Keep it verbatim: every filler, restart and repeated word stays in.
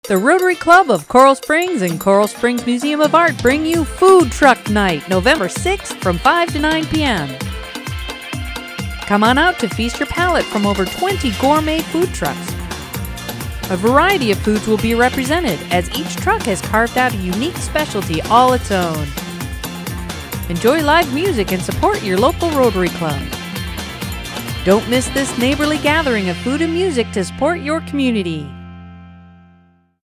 The Rotary Club of Coral Springs and Coral Springs Museum of Art bring you Food Truck Night, November sixth from five to nine p m Come on out to feast your palate from over twenty gourmet food trucks. A variety of foods will be represented, as each truck has carved out a unique specialty all its own. Enjoy live music and support your local Rotary Club. Don't miss this neighborly gathering of food and music to support your community.